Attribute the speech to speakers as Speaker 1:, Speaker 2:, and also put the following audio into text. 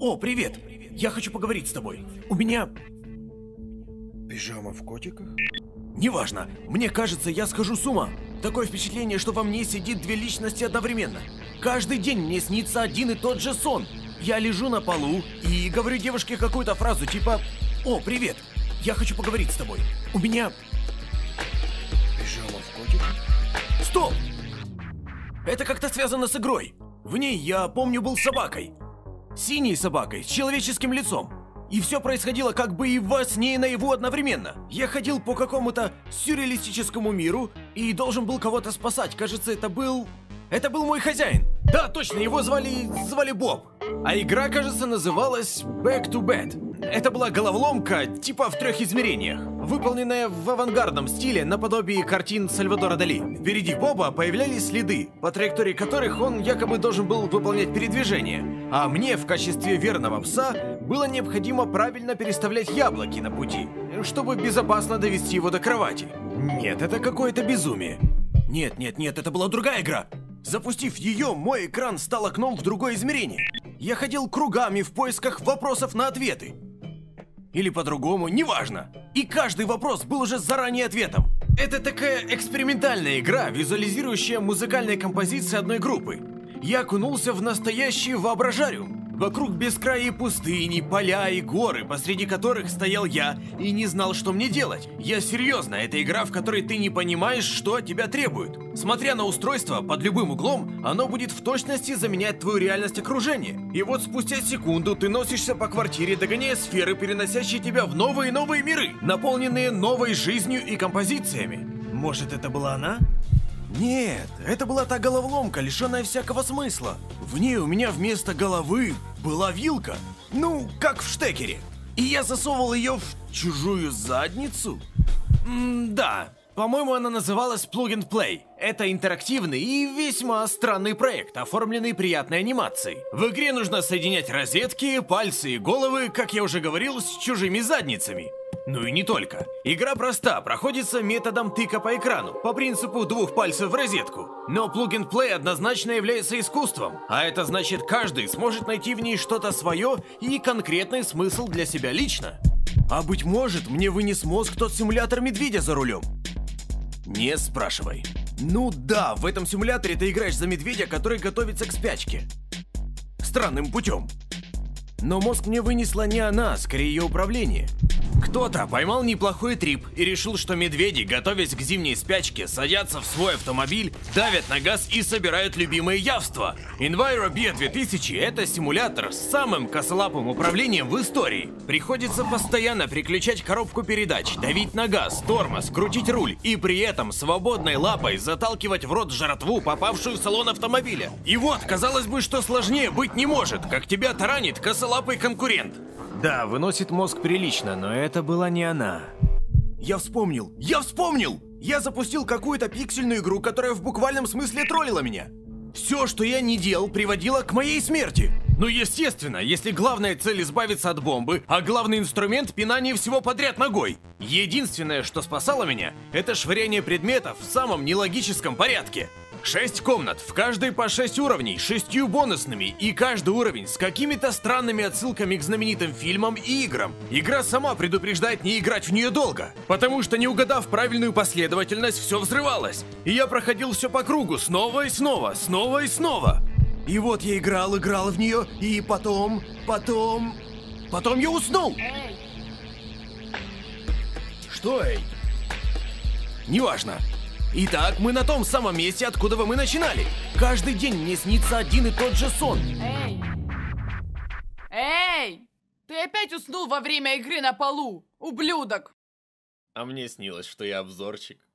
Speaker 1: О, привет! Я хочу поговорить с тобой. У меня...
Speaker 2: Пижама в котиках?
Speaker 1: Неважно. Мне кажется, я схожу с ума. Такое впечатление, что во мне сидит две личности одновременно. Каждый день мне снится один и тот же сон. Я лежу на полу и говорю девушке какую-то фразу типа: «О, привет! Я хочу поговорить с тобой. У меня...»
Speaker 2: Пижама в котиках?
Speaker 1: Стоп! Это как-то связано с игрой. В ней, я помню, был собакой. Синей собакой, с человеческим лицом. И все происходило как бы и во сне, и наяву одновременно. Я ходил по какому-то сюрреалистическому миру и должен был кого-то спасать. Кажется, это был мой хозяин. Да, точно, его звали Боб. А игра, кажется, называлась Back to Bed. Это была головоломка, типа в 3 измерениях, выполненная в авангардном стиле наподобие картин Сальвадора Дали. Впереди Боба появлялись следы, по траектории которых он якобы должен был выполнять передвижение. А мне в качестве верного пса было необходимо правильно переставлять яблоки на пути, чтобы безопасно довести его до кровати. Нет, это какое-то безумие. Нет, это была другая игра. Запустив ее, мой экран стал окном в другое измерение. Я ходил кругами в поисках вопросов на ответы. Или по-другому, неважно. И каждый вопрос был уже заранее ответом. Это такая экспериментальная игра, визуализирующая музыкальные композиции одной группы. Я окунулся в настоящий воображариум. Вокруг бескрайние пустыни, поля и горы, посреди которых стоял я и не знал, что мне делать. Я серьезно, это игра, в которой ты не понимаешь, что от тебя требуют. Смотря на устройство, под любым углом, оно будет в точности заменять твою реальность окружения. И вот спустя секунду ты носишься по квартире, догоняя сферы, переносящие тебя в новые и новые миры, наполненные новой жизнью и композициями. Может, это была она? Нет, это была та головоломка, лишенная всякого смысла. В ней у меня вместо головы была вилка. Ну, как в штекере. И я засовывал ее в чужую задницу? Да, по-моему, она называлась Plug and Play. Это интерактивный и весьма странный проект, оформленный приятной анимацией. В игре нужно соединять розетки, пальцы и головы, как я уже говорил, с чужими задницами. Ну и не только. Игра проста, проходится методом тыка по экрану, по принципу 2 пальцев в розетку. Но Plug and Play однозначно является искусством, а это значит, каждый сможет найти в ней что-то свое и конкретный смысл для себя лично. А быть может, мне вынес мозг тот симулятор медведя за рулем? Не спрашивай. Ну да, в этом симуляторе ты играешь за медведя, который готовится к спячке. Странным путем. Но мозг мне вынесла не она, скорее ее управление. Кто-то поймал неплохой трип и решил, что медведи, готовясь к зимней спячке, садятся в свой автомобиль, давят на газ и собирают любимое явство. EnviroBia 2000 — это симулятор с самым косолапым управлением в истории. Приходится постоянно переключать коробку передач, давить на газ, тормоз, крутить руль и при этом свободной лапой заталкивать в рот жратву, попавшую в салон автомобиля. И вот, казалось бы, что сложнее быть не может, как тебя таранит косолапый конкурент. Да, выносит мозг прилично, но это была не она. Я вспомнил! Я запустил какую-то пиксельную игру, которая в буквальном смысле троллила меня. Все, что я не делал, приводило к моей смерти. Ну, естественно, если главная цель избавиться от бомбы, а главный инструмент — пинание всего подряд ногой. Единственное, что спасало меня, это швыряние предметов в самом нелогическом порядке. 6 комнат, в каждой по 6 уровней, 6 бонусными, и каждый уровень с какими-то странными отсылками к знаменитым фильмам и играм. Игра сама предупреждает не играть в нее долго, потому что, не угадав правильную последовательность, все взрывалось. И я проходил все по кругу, снова и снова. И вот я играл в нее, и потом я уснул. Что, эй? Неважно. Итак, мы на том самом месте, откуда мы начинали. Каждый день мне снится один и тот же сон.
Speaker 3: Эй! Ты опять уснул во время игры на полу, ублюдок!
Speaker 4: А мне снилось, что я обзорчик.